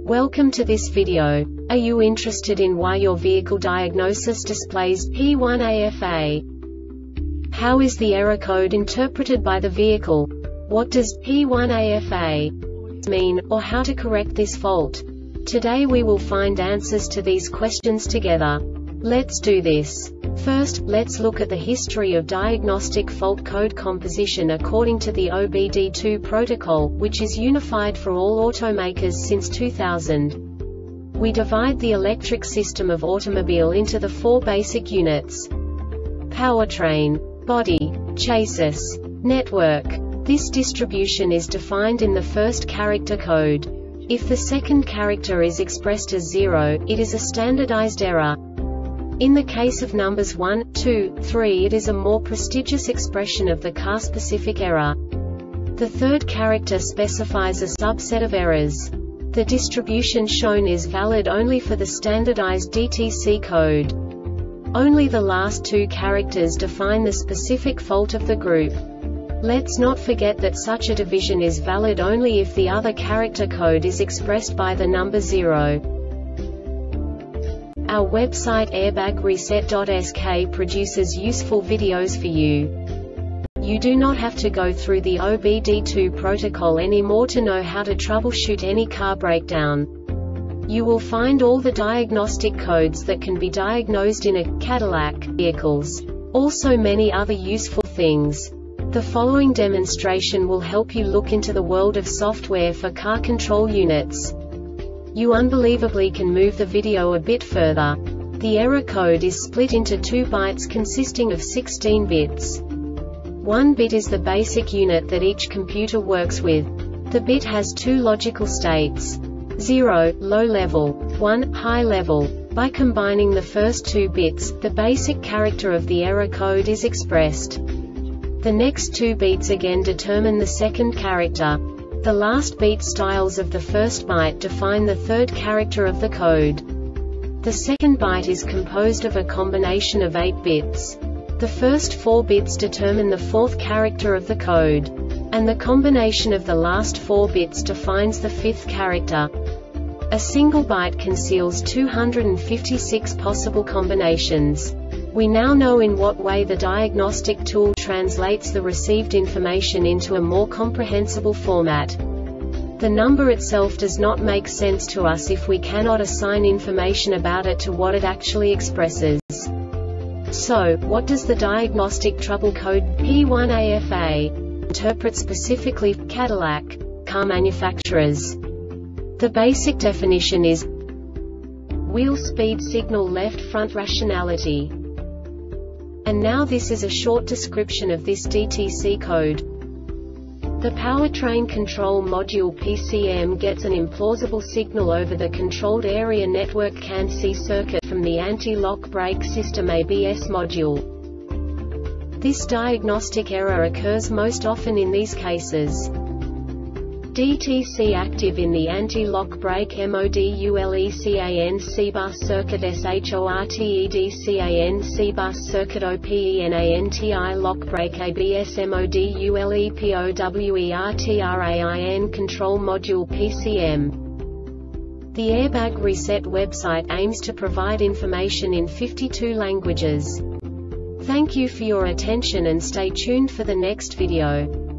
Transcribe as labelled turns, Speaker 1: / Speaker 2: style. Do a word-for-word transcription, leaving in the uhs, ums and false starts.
Speaker 1: Welcome to this video. Are you interested in why your vehicle diagnosis displays P one A F A? How is the error code interpreted by the vehicle? What does P one A F A mean, or how to correct this fault? Today we will find answers to these questions together. Let's do this. First, let's look at the history of diagnostic fault code composition according to the O B D two protocol, which is unified for all automakers since two thousand. We divide the electric system of automobile into the four basic units: powertrain, body, chassis, network. This distribution is defined in the first character code. If the second character is expressed as zero, it is a standardized error. In the case of numbers one, two, three, it is a more prestigious expression of the car-specific error. The third character specifies a subset of errors. The distribution shown is valid only for the standardized D T C code. Only the last two characters define the specific fault of the group. Let's not forget that such a division is valid only if the other character code is expressed by the number zero. Our website airbag reset dot S K produces useful videos for you. You do not have to go through the O B D two protocol anymore to know how to troubleshoot any car breakdown. You will find all the diagnostic codes that can be diagnosed in a Cadillac vehicles. Also many other useful things. The following demonstration will help you look into the world of software for car control units. You unbelievably can move the video a bit further. The error code is split into two bytes consisting of sixteen bits. One bit is the basic unit that each computer works with. The bit has two logical states: zero, low level, one, high level. By combining the first two bits, the basic character of the error code is expressed. The next two bits again determine the second character. The last beat styles of the first byte define the third character of the code. The second byte is composed of a combination of eight bits. The first four bits determine the fourth character of the code. And the combination of the last four bits defines the fifth character. A single byte conceals two hundred fifty-six possible combinations. We now know in what way the diagnostic tool translates the received information into a more comprehensible format. The number itself does not make sense to us if we cannot assign information about it to what it actually expresses. So, what does the diagnostic trouble code P one A F A interpret specifically for Cadillac car manufacturers? The basic definition is wheel speed signal left front rationality. And now this is a short description of this D T C code. The powertrain control module P C M gets an implausible signal over the controlled area network C A N C circuit from the anti-lock brake system A B S module. This diagnostic error occurs most often in these cases: D T C active in the anti-lock brake module C A N C bus circuit shorted C bus circuit openanti lock brake A B S module powertrain control module P C M. The Airbag Reset website aims to provide information in fifty-two languages. Thank you for your attention and stay tuned for the next video.